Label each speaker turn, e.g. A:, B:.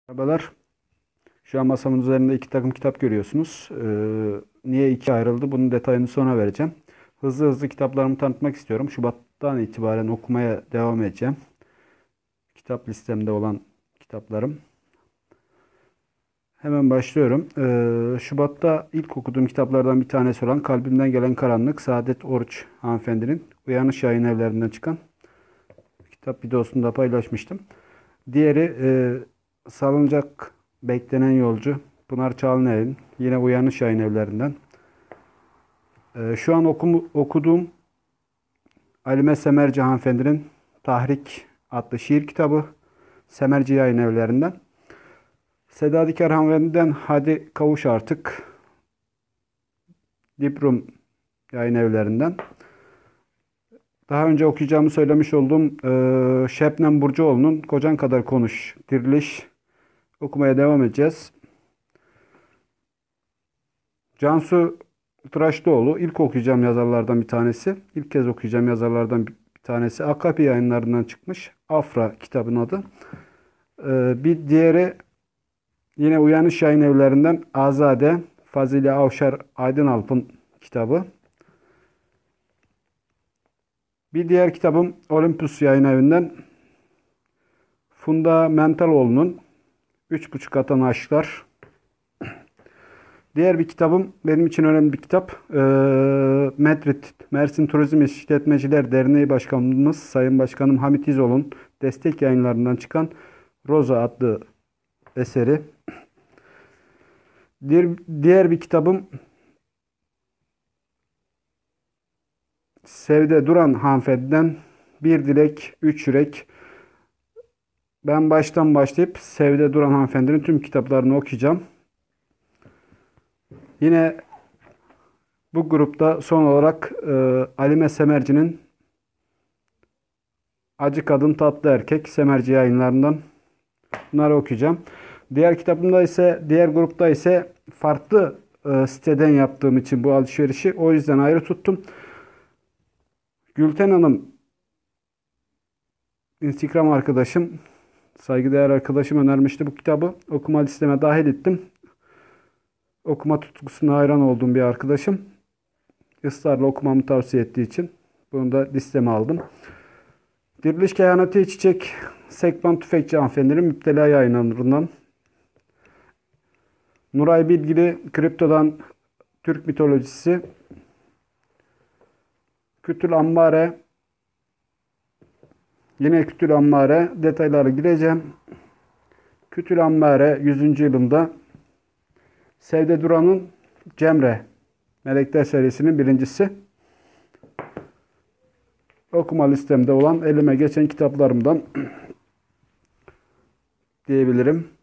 A: Merhabalar. Şu an masamın üzerinde iki takım kitap görüyorsunuz. Niye iki ayrıldı? Bunun detayını sonra vereceğim. Hızlı hızlı kitaplarımı tanıtmak istiyorum. Şubat'tan itibaren okumaya devam edeceğim. Kitap listemde olan kitaplarım. Hemen başlıyorum. Şubat'ta ilk okuduğum kitaplardan bir tanesi olan Kalbimden Gelen Karanlık, Saadet Oruç hanımefendinin Uyanış Yayın Evlerinden çıkan kitap videosunu da paylaşmıştım. Diğeri Salıncak Beklenen Yolcu, Pınar Çalıner'in yine Uyanış Yayın Evlerinden. Şu an okuduğum Halime Semerci hanımefendinin Tahrik adlı şiir kitabı, Semerci Yayın Evlerinden. Seda Diker hanımefendiden Hadi Kavuş Artık, Diprum Yayın Evlerinden. Daha önce okuyacağımı söylemiş olduğum Şebnem Burcuoğlu'nun Kocan Kadar Konuş, Diriliş okumaya devam edeceğiz. Cansu Tıraşlıoğlu ilk okuyacağım yazarlardan bir tanesi. İlk kez okuyacağım yazarlardan bir tanesi. Akapi yayınlarından çıkmış. Afra kitabın adı. Bir diğeri yine Uyanış Yayın Evlerinden Azade Fazile Avşar Aydınalp'ın kitabı. Bir diğer kitabım Olympus Yayın Evi'nden Funda Mentaloğlu'nun Üç Buçuk Atan Aşklar. Diğer bir kitabım benim için önemli bir kitap. Medrid Mersin Turizm İşletmeciler Derneği Başkanımız Sayın Başkanım Hamit İzol'un destek yayınlarından çıkan Roza adlı eseri. Diğer bir kitabım Sevde Duran hanımefendiden Bir Dilek, Üç Yürek. Ben baştan başlayıp Sevde Duran hanımefendinin tüm kitaplarını okuyacağım. Yine bu grupta son olarak Halime Semerci'nin Acı Kadın Tatlı Erkek Semerci yayınlarından bunları okuyacağım. Diğer grupta ise farklı siteden yaptığım için bu alışverişi o yüzden ayrı tuttum. Gülten Hanım Instagram arkadaşım, saygıdeğer arkadaşım önermişti bu kitabı. Okuma listeme dahil ettim. Okuma tutkusuna hayran olduğum bir arkadaşım. Israrla okumamı tavsiye ettiği için bunu da listeme aldım. Diriliş Kehaneti Çiçek Sekban Tüfekçi hanımefendinin Müptela yayınlarından. Nuray Bilgili Kriptodan Türk Mitolojisi. Kütül Ammare. Yine Kütül Ammare. Detaylara gireceğim. Kütül Ammare 100. yılında Sevde Duran'ın Cemre Melekler serisinin birincisi. Okuma listemde olan elime geçen kitaplarımdan diyebilirim.